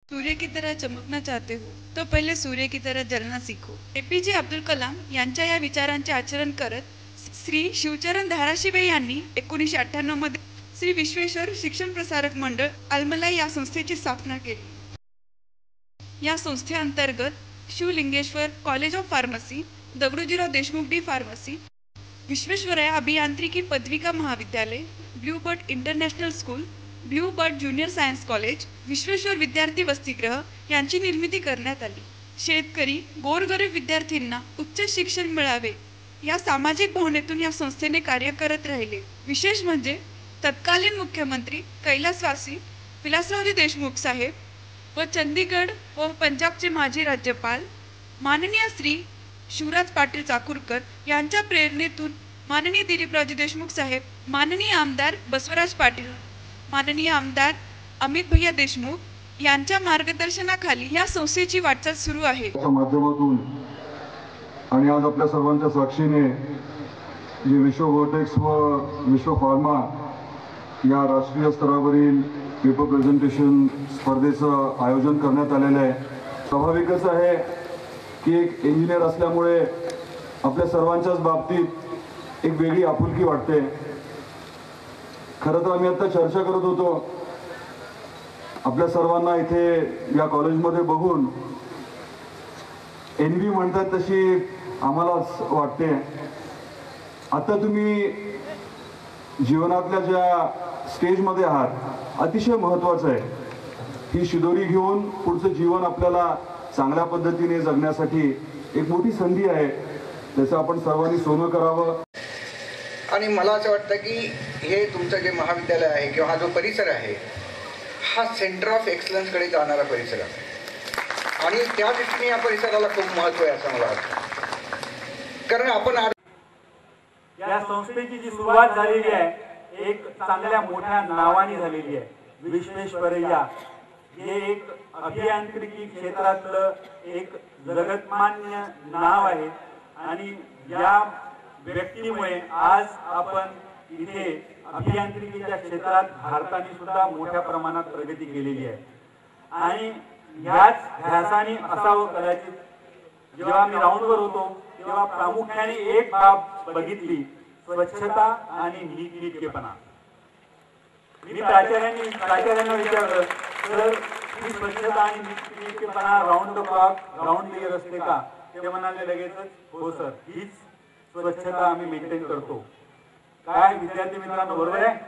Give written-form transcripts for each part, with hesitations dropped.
सूर्य की तरह चमकना चाहते हो तो पहिले सूर्य की तरह जलना सीखो। एपीजे अब्दुल कलाम यांच्या या विचारांचे आचरण करत श्री शिवचरण धाराशिवे यांनी 1998 मध्ये श्री विश्वेश्वर शिक्षण प्रसारक मंडळ अलमलाई या संस्थेची स्थापना केली। या संस्थेअंतर्गत Shivlingeshwar college of pharmacy, Dagadujirao Deshmukh D pharmacy, Vishweshwaraiah अभियांत्रिकी पदविका महाविद्यालय, blue bird international school, blue bird junior science college, Vishweshwar विद्यार्थी वसतिगृह यांची निर्मिती करण्यात आली। शेतकरी गोरगरीब विद्यार्थ्यांना उच्च शिक्षण मिळावे या सामाजिक भावनेतून या संस्थेने कार्य करत राहिले। विशेष म्हणजे तत्कालीन मुख्यमंत्री कैलासवासी विलासरावजी देशमुख साहेब व चंदीगड व पंजाबचे माजी राज्यपाल माननीय श्री शिवराज पाटील चाकूरकर यांच्या प्रेरणेतून माननीय दिलीपरावजी देशमुख साहेब, माननीय आमदार बसवराज पाटील, माननीय आमदार अमित भैया देशमुख यांच्या मार्गदर्शनाखाली या संस्थेची वाटचाल सुरू आहे। माध्यमातून आणि आज आपल्या सर्वांच्या साक्षीने जे विश्व व्हर्टेक्स व विश्व फार्मा या राष्ट्रीय स्तरावरील पेपर प्रेझेंटेशन स्पर्धेचं आयोजन करण्यात आलेलं आहे। स्वाभाविकच आहे की एक इंजिनियर असल्यामुळे आपल्या सर्वांच्याच बाबतीत एक वेगळी आपुलकी वाटते। खरं तर आम्ही आता चर्चा करत होतो, आपल्या सर्वांना इथे या कॉलेजमध्ये बघून एनव्ही म्हणतात तशी आम्हाला वाटते। आता तुम्ही जीवनातल्या ज्या स्टेजमध्ये आहात अतिशय महत्त्वाचं आहे, ही शिदोरी घेऊन पुढचं जीवन आपल्याला चांगल्या पद्धतीने जगण्यासाठी एक मोठी संधी आहे, त्याचं आपण सर्वांनी सोनं करावं। आणि मला असं वाटतं की हे तुमचं जे महाविद्यालय आहे किंवा हा जो परिसर आहे हा सेंटर ऑफ एक्सलन्सकडे जाणारा परिसर आहे आणि त्या दृष्टीने या परिसराला खूप महत्त्व आहे असं मला वाटतं। कारण आपण या संस्थेची जी सुरुवात झालेली आहे एक चांगल्या मोठ्या नावाने झालेली आहे। विश्वेश्वरय्या हे एक अभियांत्रिकी क्षेत्रातलं एक जगतमान्य नाव आहे आणि या व्यक्तीमुळे आज आपण इथे अभियांत्रिकीच्या क्षेत्रात भारताने सुद्धा मोठ्या प्रमाणात प्रगती केलेली आहे आणि ह्याच ध्यासाने असावं कदाचित। जेव्हा मी राऊंडवर होतो तेव्हा प्रामुख्याने एक बाब बघितली, स्वच्छता आणि नीटनेटकेपणा। मी प्राचार्यांना विचारलं, सर ही स्वच्छता आणि नीटनेटकेपणा round the clock round the year असते का? ते म्हणाले लगेचच, हो सर, हीच स्वच्छता आम्ही मेंटेन करतो। काय विद्यार्थी मित्रांनो, बरोबर आहे?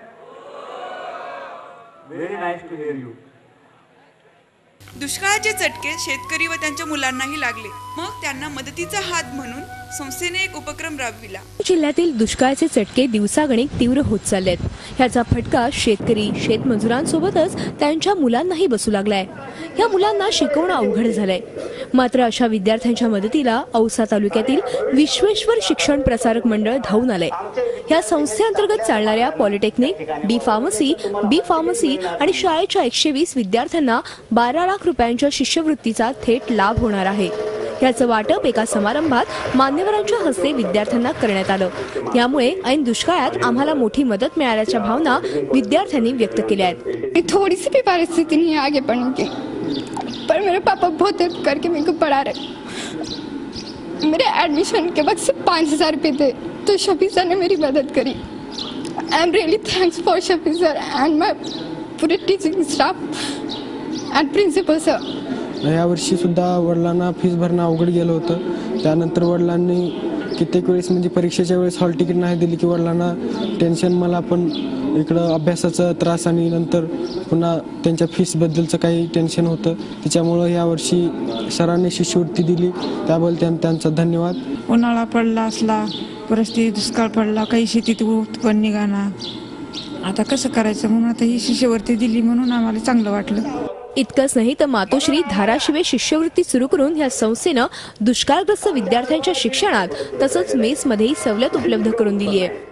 Very nice to hear you. दुष्काळाचे चटके शेतकरी व त्यांच्या मुलांनाही लागले, मग त्यांना मदतीचा हात म्हणून संस्थेने एक उपक्रम राबविला। जिल्ह्यातील दुष्काळाचे चटके दिवसागणिक तीव्र होत चाललेत। ह्याचा फटका शेतकरी शेतमजुरांसोबतच त्यांच्या मुलांनाही बसू लागलाय। या मुलांना शिकवणं अवघड झालंय। मात्र अशा विद्यार्थ्यांच्या मदतीला औसा तालुक्यातील विश्वेश्वर शिक्षण प्रसारक मंडळ धावून आलंय। या संस्थेअंतर्गत चालणाऱ्या polytechnic, D pharmacy, B pharmacy आणि शाळेच्या 120 विद्यार्थ्यांना 12 लाख रुपयांच्या शिष्यवृत्तीचा थेट लाभ होणार आहे। याचं वाटप एका समारंभात मान्यवरांच्या हस्ते विद्यार्थ्यांना करण्यात आलं। यामुळे ऐन दुष्काळात आम्हाला मोठी मदत मिळाल्याच्या भावना विद्यार्थ्यांनी व्यक्त केल्या आहेत। थोड़ी सी भी परिस्थिति नहीं है आगे बढ़ने की, पर मेरे पापा बहुत हेल्प करके मेरे को पढ़ा रहे। मेरे एडमिशन के वक्त सिर्फ 5000 रुपये थे, तो शफी सर ने मेरी मदद करी। I am really thanks for Shafi sir and my पूरे teaching staff and principal sir. यावर्षी सुद्धा वडिलांना फीस भरणं अवघड गेलं होतं। त्यानंतर वडिलांनी कित्येक वेळेस म्हणजे परीक्षेच्या वेळेस हॉल तिकीट नाही दिली की वडिलांना टेन्शन, मला पण इकडं अभ्यासाचा त्रास आणि नंतर पुन्हा त्यांच्या फीसबद्दलचं काही टेन्शन होतं। त्याच्यामुळं यावर्षी सरांनी शिष्यवृत्ती दिली, त्याबद्दल त्यांचा धन्यवाद। उन्हाळा पडला असला, परिस्थिती दुष्काळ पडला, काही शेतीत उत्पन्न निघाना, आता कसं करायचं म्हणून आता ही शिष्यवृत्ती दिली म्हणून आम्हाला चांगलं वाटलं। इतकंच नाही तर मातोश्री धाराशिवे शिष्यवृत्ती सुरू करून या संस्थेनं दुष्काळग्रस्त विद्यार्थ्यांच्या शिक्षणात तसंच मेसमध्येही सवलत उपलब्ध करून दिली आहे।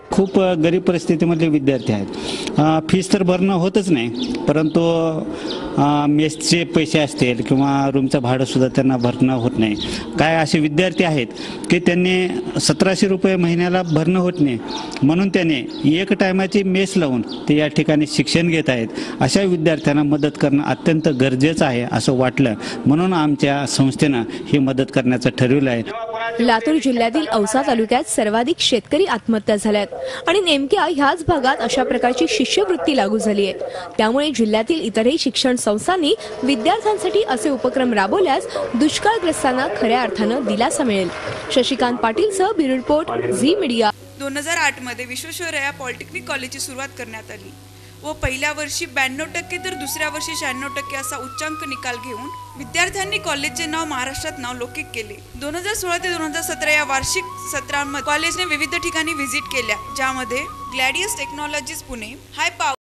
खूप गरीब परिस्थितीमधले विद्यार्थी आहेत. फीस तर भरणं होतच नाही, परंतु मेसचे पैसे असतील किंवा रूमचं भाडंसुद्धा त्यांना भरणं होत नाही. काय असे विद्यार्थी आहेत की त्यांनी 1700 रुपये महिन्याला भरणं होत नाही, म्हणून त्याने एक टायमाची मेस लावून ते या ठिकाणी शिक्षण घेत आहेत. अशा विद्यार्थ्यांना मदत करणं अत्यंत गरजेचं आहे असं वाटलं, म्हणून आमच्या संस्थेनं ही मदत करण्याचं ठरवलं आहे. लातूर जिल्ह्यातील औसा तालुक्यात सर्वाधिक शेतकरी आत्महत्या झाल्यात आणि नेमक्या ह्याच भागात अशा प्रकारची शिष्यवृत्ती लागू झाली आहे. त्यामुळे जिल्ह्यातील इतरही शिक्षण संस्थांनी विद्यार्थ्यांसाठी असे उपक्रम राबवल्यास दुष्काळग्रस्तांना खऱ्या अर्थानं दिलासा मिळेल. शशिकांत पाटीलसह ब्युरो रिपोर्ट, झी मीडिया. 2008 मध्ये विश्वेश्वरय्या पॉलिटेक्निक कॉलेजची सुरुवात करण्यात आली व पहिल्या वर्षी 92% तर दुसऱ्या वर्षी 96% असा उच्चांक निकाल घेऊन विद्यार्थ्यांनी कॉलेजचे नाव महाराष्ट्रात नावलौकिक केले. 2016 ते 2017 या वार्षिक सत्रांमध्ये कॉलेजने विविध ठिकाणी व्हिजिट केल्या, ज्यामध्ये Gladius technologies Pune, high power